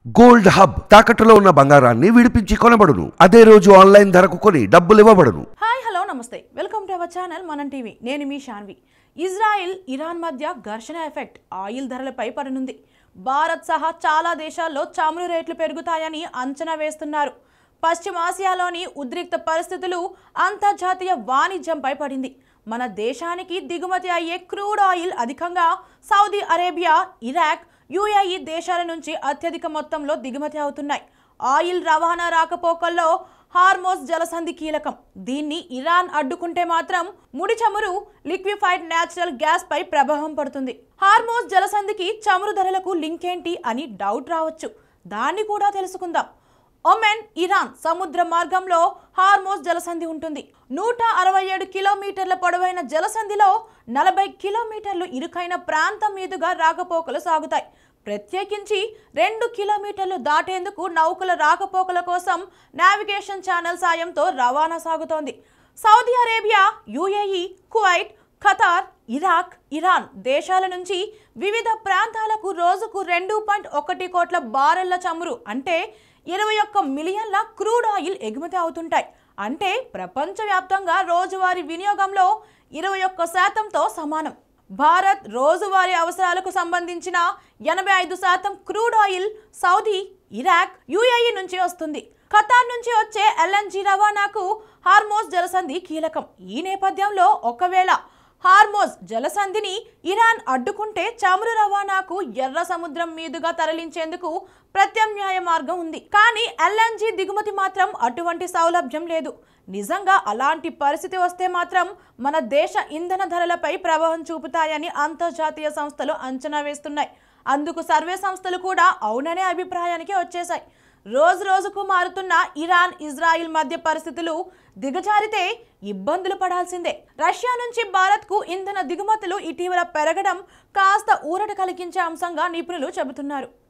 Gold hub తాకట్టులో ఉన్న బంగారాన్ని విడిపించి కొనబడును. అదే రోజు ఆన్లైన్ ధరకు కొని డబ్బులు ఇవ్వబడును. హాయ్ హలో నమస్తే, welcome to our channel Manam TV. నేను మీ షాన్వి. ఇజ్రాయెల్ ఇరాన్ మధ్య ఘర్షణ ఎఫెక్ట్ ఆయిల్ ధరలపై పడనుంది. భారత్ సహా చాలా దేశాల్లో చమురు రేట్లు పెరుగుతాయని అంచనా వేస్తున్నారు. పశ్చిమాసియాలోని ఉద్రిక్త పరిస్థితులు అంతర్జాతీయ వాణిజ్యంపై పడింది. మన దేశానికి దిగుమతి అయ్యే క్రూడ్ ఆయిల్ అధికంగా సౌదీ అరేబియా, ఇరాక్, యుఏఈ దేశాల నుంచి అత్యధిక మొత్తంలో దిగుమతి అవుతున్నాయి. ఆయిల్ రవాణా రాకపోకల్లో హార్మోజ్ జలసంధి కీలకం. దీన్ని ఇరాన్ అడ్డుకుంటే మాత్రం ముడి చమురు, లిక్విఫైడ్ న్యాచురల్ గ్యాస్ పై ప్రభావం పడుతుంది. హార్మోజ్ జలసంధికి చమురు ధరలకు లింక్ ఏంటి అని డౌట్ రావచ్చు. దాన్ని కూడా తెలుసుకుందాం. ఒమెన్, ఇరాన్ సముద్ర మార్గంలో హార్మోజ్ జలసంధి ఉంటుంది. 167 కిలోమీటర్ల పొడవైన జలసంధిలో 40 కిలోమీటర్లు ఇరుకైన ప్రాంతం మీదుగా రాకపోకలు సాగుతాయి. ప్రత్యేకించి 2 కిలోమీటర్లు దాటేందుకు నౌకల రాకపోకల కోసం నావిగేషన్ ఛానల్ సాయంతో రవాణా సాగుతోంది. Saudi Arabia, UAE, Kuwait, Qatar, Iraq, Iran దేశాల నుంచి వివిధ ప్రాంతాలకు రోజుకు 2.1 కోట్ల బారెళ్ల చమురు అంటే 21 మిలియన్ల క్రూడ్ ఆయిల్ ఎగుమతి అవుతుంటాయి. అంటే ప్రపంచవ్యాప్తంగా రోజువారీ వినియోగంలో 21%తో సమానం. భారత్ రోజువారీ అవసరాలకు సంబంధించిన 85% crude oil Saudi, Iraq, UAE నుంచి వస్తుంది. ఖతార్ నుంచి వచ్చే ఎల్ఎన్జీ రవాణాకు హార్మోజ్ జలసంధి కీలకం. ఈ నేపథ్యంలో ఒకవేళ హార్మోజ్ జలసంధిని ఇరాన్ అడ్డుకుంటే చమురు రవాణాకు ఎర్ర సముద్రం మీదుగా తరలించేందుకు ప్రత్యామ్నాయ మార్గం ఉంది. కానీ ఎల్ఎన్జీ దిగుమతి మాత్రం అటువంటి సౌలభ్యం లేదు. నిజంగా అలాంటి పరిస్థితి వస్తే మాత్రం మన దేశ ఇంధన ధరలపై ప్రభావం చూపుతాయని అంతర్జాతీయ సంస్థలు అంచనా వేస్తున్నాయి. అందుకు సర్వే సంస్థలు కూడా అవుననే అభిప్రాయానికి వచ్చేశాయి. రోజు రోజుకు మారుతున్న ఇరాన్, ఇజ్రాయిల్ మధ్య పరిస్థితులు దిగజారితే ఇబ్బందులు పడాల్సిందే. రష్యా నుంచి భారత్కు ఇంధన దిగుమతులు ఇటీవల పెరగడం కాస్త ఊరట కలిగించే అంశంగా నిపుణులు చెబుతున్నారు.